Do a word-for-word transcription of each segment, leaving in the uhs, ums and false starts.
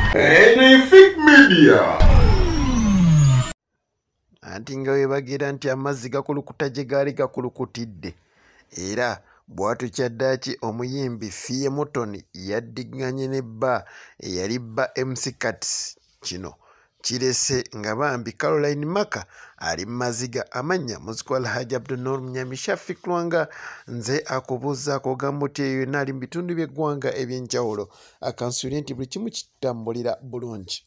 Fille Media. Anti nga webagira nti amazzi gakulukuta gye gaali gakulukutidde era bw'atyo kyaddaaki omuyimbi Fille Mutoni yaddiŋŋanye ne bba eyali bba M C Kat. Kino kirese nga bambi Caroline Maka ali maziga amannya muziko Alhaji Abdul Munyami Shafik Lwanga nze akubuuzaako ogamba oti eyo yonna ali mu bitundu by'eggwanga eby'enjawulo akansuubire nti buli kimu kitambulira bulungi.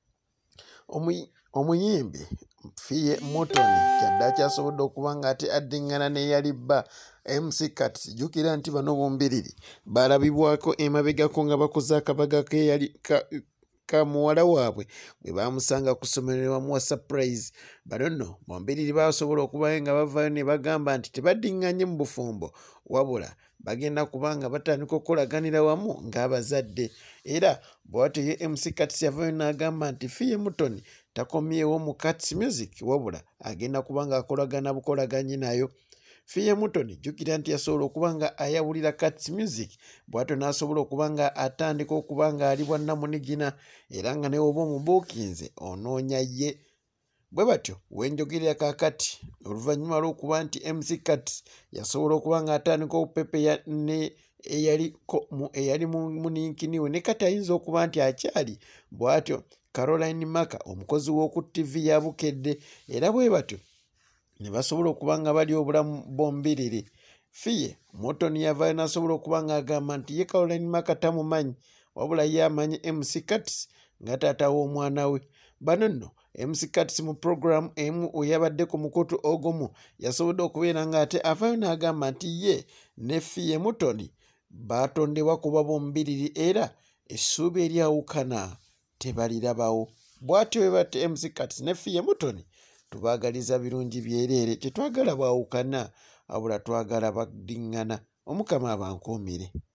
Omuyimbi Fille Mutoni kyaddaaki asobodde okuba nga ate addiŋŋana n'eyali bba M C Kat. Jjukira nti bano bombiriri balabibwako emabegako nga bakoze akabaga keyali ka, ka muwala waabwe bwe bamusanga ku ssomero ne bamuwa surprise. Bano nno bombiriri basobola okubayo nga bavaayo ne bagamba nti tebaddiŋŋanye mu bufumbo wabula bagenda kubanga batandika okukolaganira wamu ng'abazadde. Era bw'atyo ye M C Kat yavaayo n'agamba nti Fille Mutoni takomyewo mu Kat's Music wabula agenda kubanga akolagana bukolaganye nayo. Fille Mutoni jjukira nti yasobola okuba nga ayawulira Kat's Music bw'atyo n'asobola okuba nga atandika okuba nga ali bwa nnamunigina era nga ne oba omubuukinze onoonya ye. Bwe batyo wenjogerera kaakati oluvannyuma lw'okuba nti M C Kat yasobola okuba nga atandika okupepeya ne eyali muninkiniwe ne kati ayinza okuba nti akyali bw'atyo Caroline Maka omukozi w'oku T V ya Bukedde era bwe batyo ne basobola okuba nga bali obulamu bombiriri. Fille Mutoni yavaayo n'asobola okuba nga agamba nti ye Caroline Maka tamumanyi wabula ye amanyi M C Kat nga taata w'omwana we. Bano nno M C Kat mu program emu oyabadde ku mukutu ogumu yasobodde okubeera nga ate avaayo n'agamba nti ye ne Fille Mutoni baatondebwa kuba bombiriri era essuubi eryawukana tebalirabawo. Bw'atyo bwe bati M C Kat ne Fille Mutoni tubaagaliza birungi byereere tetwagala bwawukana wabula twagala baddiŋŋana. Omukama abankuumire.